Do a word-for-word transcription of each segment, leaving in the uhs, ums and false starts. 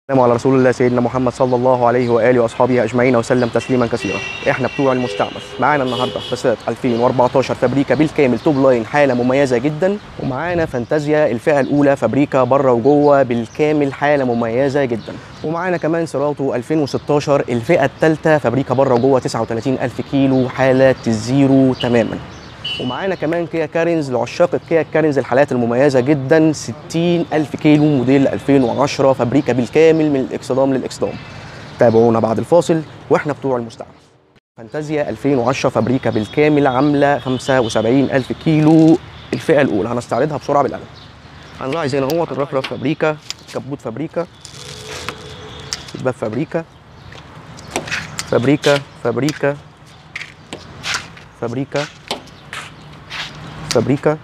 السلام على رسول الله سيدنا محمد صلى الله عليه واله واصحابه اجمعين وسلم تسليما كثيرا. احنا بتوع المستعمل معانا النهارده بسات ألفين وأربعتاشر فابريكا بالكامل توب لاين، حاله مميزه جدا. ومعانا فانتازيا الفئه الاولى فابريكا بره وجوه بالكامل، حاله مميزه جدا. ومعانا كمان سيراتو ألفين وستاشر الفئه الثالثه فابريكا بره وجوه تسعة وتلاتين ألف كيلو، حاله الزيرو تماما. ومعانا كمان كيا كارينز لعشاق الكيا كارينز، الحالات المميزه جدا، ستين ألف كيلو موديل ألفين وعشرة فابريكا بالكامل من الاكسدام للاكسدام. تابعونا بعد الفاصل واحنا بتوع المستعمل. فانتازيا ألفين وعشرة فابريكا بالكامل عامله خمسة وسبعين ألف كيلو، الفئه الاولى. هنستعرضها بسرعه بالقلم. هنلاحظ هنا هو الرفرف فابريكا، كبوت فابريكا، الباب فابريكا فابريكا فابريكا فابريكا فابريكا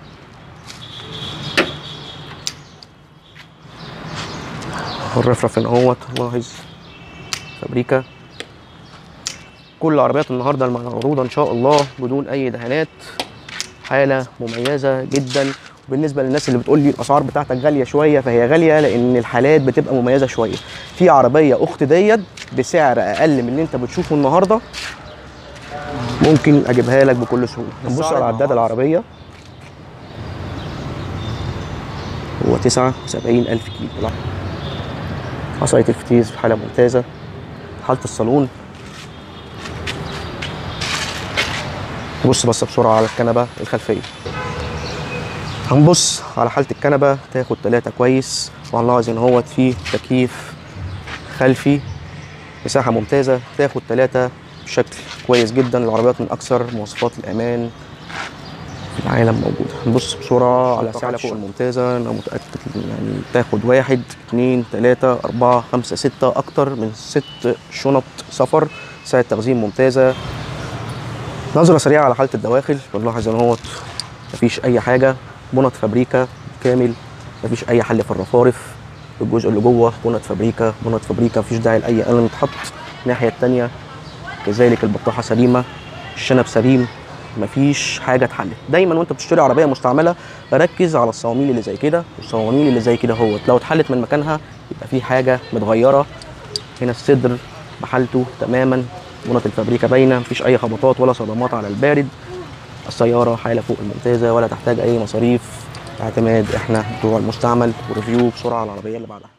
الرفرف هنا اهوت، لاحظ فابريكا. كل عربيات النهارده المعروضه ان شاء الله بدون اي دهانات، حاله مميزه جدا. وبالنسبه للناس اللي بتقول لي الاسعار بتاعتك غاليه شويه، فهي غاليه لان الحالات بتبقى مميزه شويه. في عربيه اخت ديت بسعر اقل من اللي انت بتشوفه النهارده، ممكن اجيبها لك بكل سهوله. نبص على عداد العربيه، هو تسعة وسبعين ألف كيلو. عصايه الفتيس في حاله ممتازه. حاله الصالون، نبص بصه بسرعه على الكنبه الخلفيه. هنبص على حاله الكنبه، تاخد ثلاثة كويس. وهنلاحظ ان هو فيه تكييف خلفي، مساحه ممتازه، تاخد ثلاثة بشكل كويس جدا. العربيات من اكثر مواصفات الامان في العالم موجوده. هنبص بسرعه على السعه فوق الممتازه، انا متاكد يعني تاخد واحد اتنين تلاته اربعه خمسه سته، اكتر من ست شنط سفر. سعه تخزين ممتازه. نظره سريعه على حاله الدواخل، بنلاحظ ان هو مفيش اي حاجه. بونت فابريكا كامل، مفيش اي حل في الرفارف. الجزء اللي جوه بونت فابريكا، بونت فابريكا، مفيش داعي لاي قلم يتحط. الناحيه الثانيه كذلك البطاحه سليمه، الشنب سليم، مفيش حاجه اتحلت. دايما وانت بتشتري عربيه مستعمله ركز على الصواميل اللي زي كده، والصواميل اللي زي كده اهوت لو اتحلت من مكانها يبقى في حاجه متغيره. هنا الصدر بحالته تماما، بونت الفابريكا باينه، مفيش اي خبطات ولا صدمات على البارد. السيارة حالة فوق الممتازة ولا تحتاج أي مصاريف اعتماد. احنا بتوع المستعمل. وريفيو بسرعة على العربية اللي بعدها.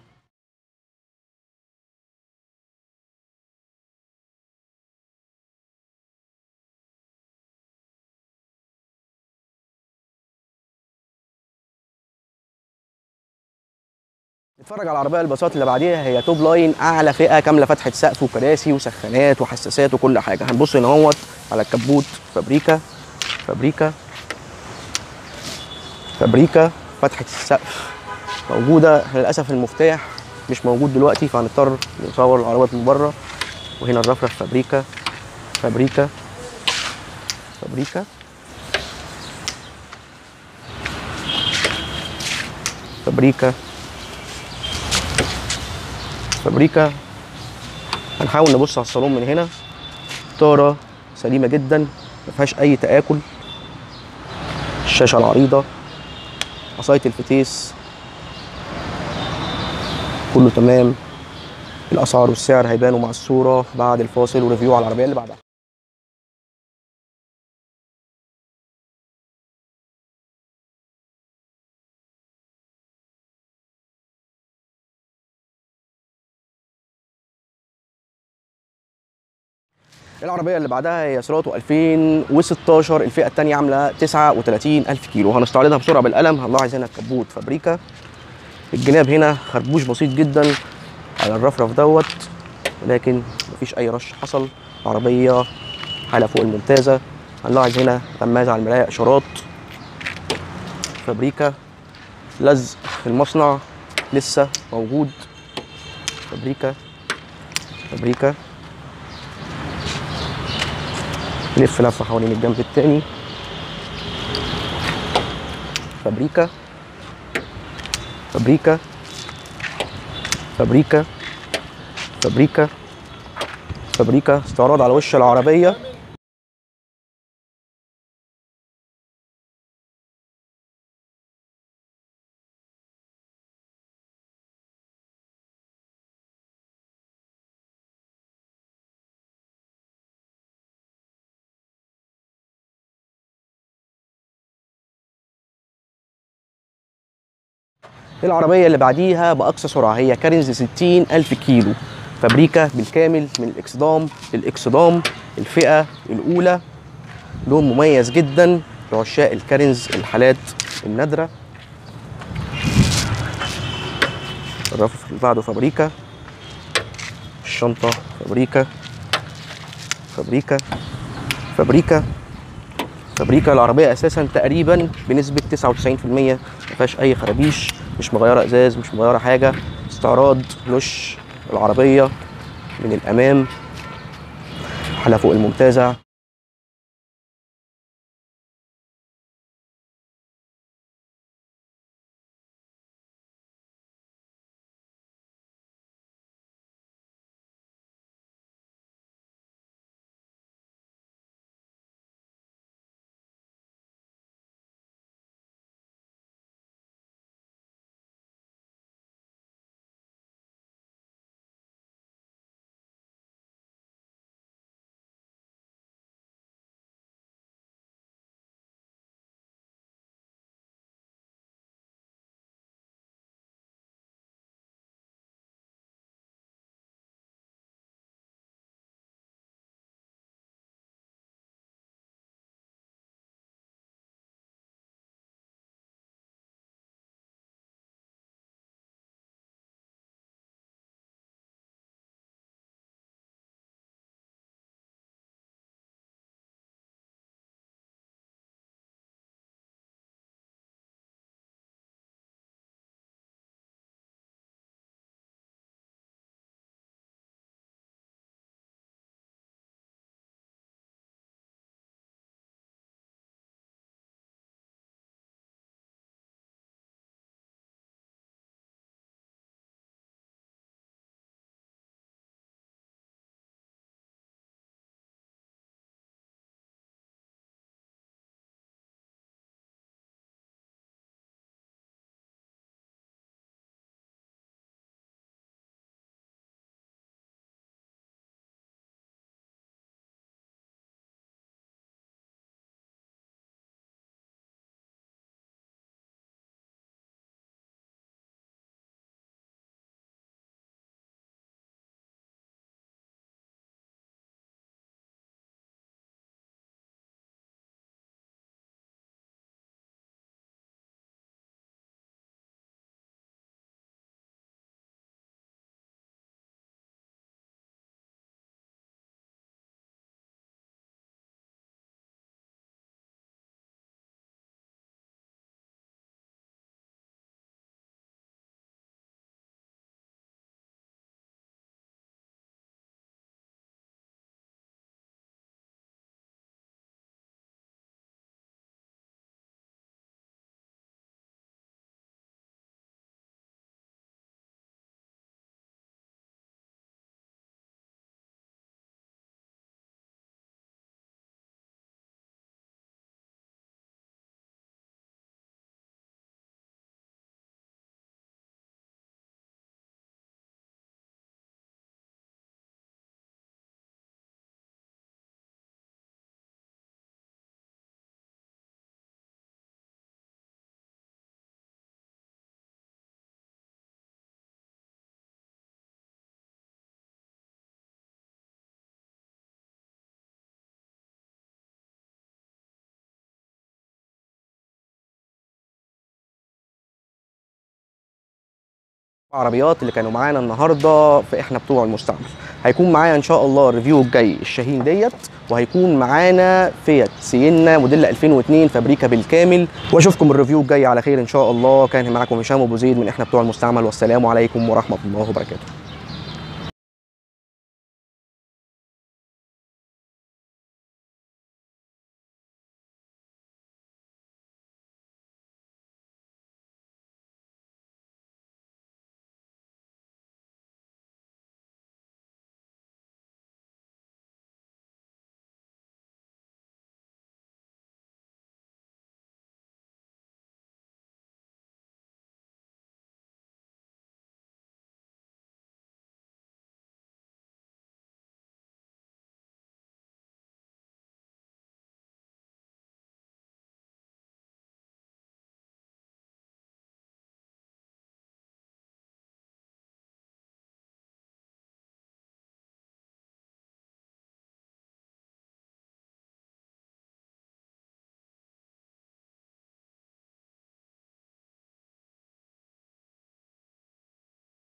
نتفرج على العربية البساط اللي بعديها، هي توب لاين، أعلى فئة، كاملة فتحة سقف وكراسي وسخانات وحساسات وكل حاجة. هنبص هنا اهوت على الكبوت فابريكا فابريكا فابريكا فتحة السقف موجودة. للأسف المفتاح مش موجود دلوقتي، فهنضطر نصور العربيات من بره. وهنا الرفرف فابريكا فابريكا فابريكا فابريكا فابريكا. هنحاول نبص على الصالون من هنا، طارة سليمة جدا، ما فيهاش أي تآكل. الشاشة العريضة، عصاية الفتيس، كله تمام. الأسعار والسعر هيبانوا مع الصورة بعد الفاصل وريفيو على العربية اللي بعدها. العربية اللي بعدها هي سيراتو ألفين وستاشر الفئة الثانية، عاملة تسعة وتلاتين ألف كيلو. هنستعرضها بسرعة بالقلم. هنلاحظ هنا الكبوت فابريكا، الجناب هنا خربوش بسيط جدا على الرفرف دوت، ولكن مفيش أي رش حصل. عربية حالة فوق الممتازة. هنلاحظ هنا غماز على المراية، إشارات فابريكا. لزق في المصنع لسه موجود. فابريكا فابريكا نلف لفه حوالين الجنب التاني. فابريكا فابريكا فابريكا فابريكا فابريكا. استعراض على وش العربيه. العربيه اللي بعديها باقصى سرعه هي كارينز ستين ألف كيلو، فابريكا بالكامل من الاكسدام للاكسدام، الفئه الاولى، لون مميز جدا لعشاق الكارينز الحالات النادره. الرف اللي بعده فابريكا، الشنطه فابريكا فابريكا فابريكا فابريكا. العربيه اساسا تقريبا بنسبه تسعة وتسعين في المية ما فيهاش اي خرابيش، مش مغيره ازاز، مش مغيره حاجه. استعراض لوش العربيه من الامام، حاله فوق الممتازه. العربيات اللي كانوا معانا النهارده في احنا بتوع المستعمل. هيكون معايا ان شاء الله الريفيو الجاي الشاهين ديت، وهيكون معانا فيات سينا موديل ألفين واثنين فابريكا بالكامل. واشوفكم الريفيو الجاي على خير ان شاء الله. كان معاكم هشام ابو زيد من احنا بتوع المستعمل، والسلام عليكم ورحمه الله وبركاته.